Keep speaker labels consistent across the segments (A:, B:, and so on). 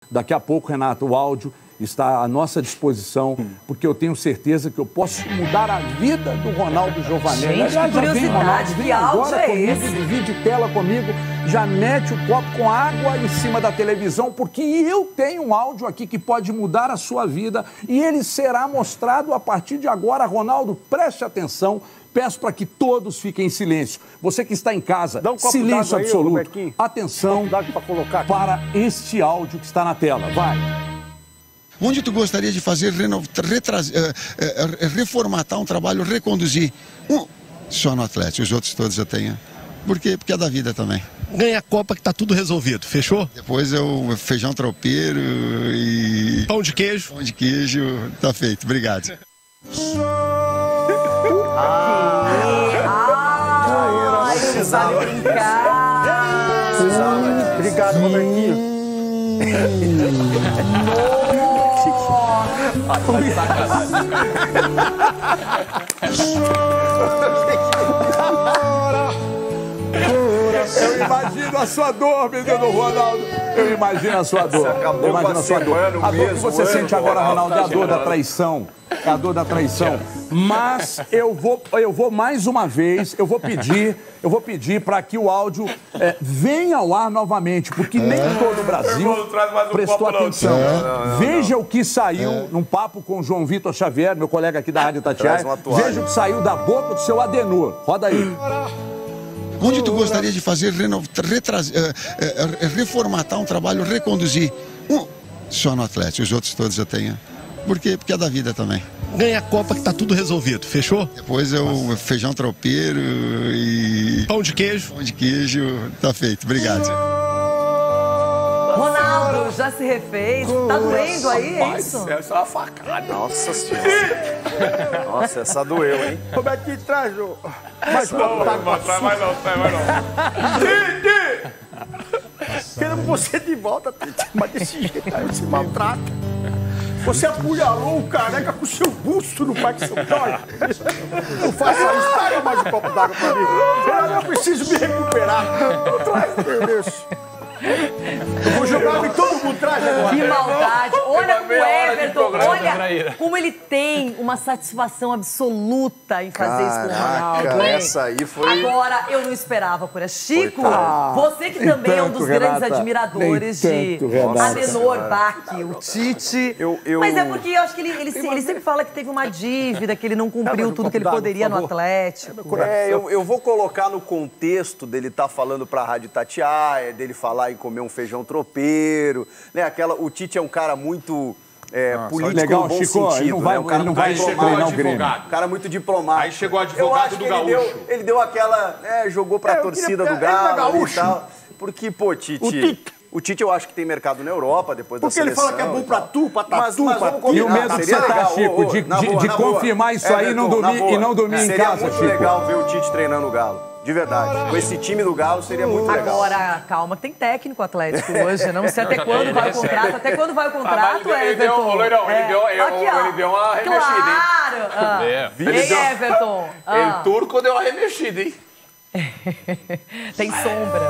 A: Daqui a pouco, Renato, o áudio está à nossa disposição, porque eu tenho certeza que eu posso mudar a vida do Ronaldo Giovanelli.
B: Gente, que curiosidade, que áudio é esse?
A: Divide tela comigo, já mete o copo com água em cima da televisão, porque eu tenho um áudio aqui que pode mudar a sua vida e ele será mostrado a partir de agora. Ronaldo, preste atenção. Peço para que todos fiquem em silêncio. Você que está em casa, silêncio absoluto. Atenção para este áudio que está na tela. Vai.
C: Onde tu gostaria de fazer, reformatar um trabalho, reconduzir? Só no Atlético, os outros todos já têm. Por quê? Porque é da vida também.
D: Ganha a Copa que tá tudo resolvido, fechou?
C: Depois é o feijão tropeiro e...
D: Pão de queijo.
C: Pão de queijo, tá feito, obrigado.
B: Não sabe brincar.
E: Obrigado, Robertinho.
A: Eu imagino a sua dor, menino Ronaldo. Eu imagino a sua dor. Eu imagino a sua dor. A dor que você sente agora, Ronaldo, é a dor da traição. É a dor da traição. Mas eu vou mais uma vez, eu vou pedir para que o áudio venha ao ar novamente, porque nem todo o Brasil prestou atenção. Veja o que saiu num papo com o João Vitor Xavier, meu colega aqui da Rádio Itatiaia. Veja o que saiu da boca do seu Adenor. Roda aí.
C: Onde tu gostaria de fazer, reformatar um trabalho, reconduzir? Só no Atlético, os outros todos já têm. Por quê? Porque é da vida também.
D: Ganha a Copa que tá tudo resolvido, fechou?
C: Depois é o feijão tropeiro e...
D: Pão de queijo.
C: Pão de queijo, tá feito, obrigado.
B: Ronaldo, já se refez? Tá doendo aí, é isso?
E: Essa é uma facada. Nossa Senhora. Nossa, essa doeu, hein? Robertinho, traz o... Mais um copo d'água. Vai não. Tite! Queremos você de volta, Tite. Mas desse jeito aí você maltrata. Você apunhalou o careca com o seu busto no Parque São Jorge. Não faça isso. Traga mais um copo d'água pra mim. Eu preciso me recuperar. Não traz isso. Eu vou jogar e todo mundo traz agora.
B: Que maldade. Olha como o Everton, olha como ele tem uma satisfação absoluta em fazer isso com o Ronaldo.
E: Essa aí foi...
B: Agora, eu não esperava por essa. Chico, você que também é um dos grandes admiradores de Adenor Bach, o Tite. Mas é porque eu acho que ele sempre fala que teve uma dívida, que ele não cumpriu tudo que ele poderia no Atlético.
E: Eu vou colocar no contexto dele estar falando pra Rádio Itatiaia, dele falar em comer um feijão tropeiro, né? O Tite é um cara muito político
A: legal,
E: no bom
A: Chico,
E: sentido,
A: ele não vai,
E: né? Um cara
A: ele não vai treinar o Grêmio.
E: Um cara muito diplomático.
F: Aí chegou o advogado do Gaúcho.
E: Ele deu aquela... jogou pra torcida do Galo e tal. Porque, pô, o Tite eu acho que tem mercado na Europa, depois da seleção.
F: Porque ele fala que é bom pra tu, pra tatu, pra tu.
A: E o medo que você tá, Chico, de confirmar isso aí e não dormir em casa, Chico.
E: Seria muito legal ver o Tite treinando o Galo. De verdade. Com esse time do Galo seria muito legal.
B: Agora, calma, tem técnico Atlético hoje, não sei até quando vai o contrato. Até quando vai o contrato, Everton?
F: Ele deu uma remexida, hein?
B: Claro! Ei, Everton!
F: Ele turco deu uma remexida, hein?
B: Tem sombra.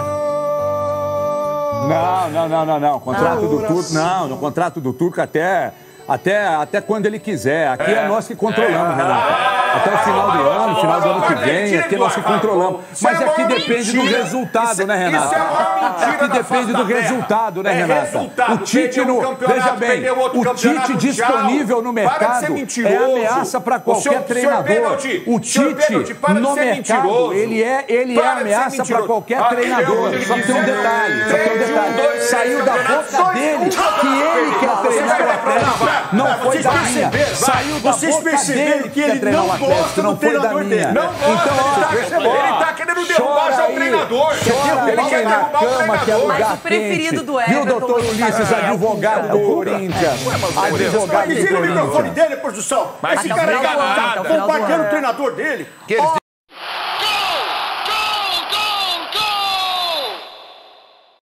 A: Não. Contrato do Turco, não. No contrato do Turco até quando ele quiser. Aqui é nós que controlamos, Renato. Até o final do ano que vem, aqui nós que controlamos. Mas aqui depende do resultado, né, Renato? Aqui depende do resultado, né, Renato? O Tite, veja bem, o Tite disponível no mercado é ameaça para qualquer treinador. O Tite no mercado, ele é ameaça para qualquer treinador. Só que tem um detalhe, saiu da boca dele que ele quer treinar o Atlético. Não foi da minha. Saiu da boca dele que ele não gosta do treinador dele. Não gosta.
F: Ele tá querendo derrubar seu treinador. Ele quer derrubar o treinador.
B: Mas o preferido do Everton.
A: Viu, doutor Ulisses, advogado do Corinthians? Advogado do
E: Desliga o microfone
A: Corinthians.
E: dele, produção. Esse cara tá compartilhando o treinador dele.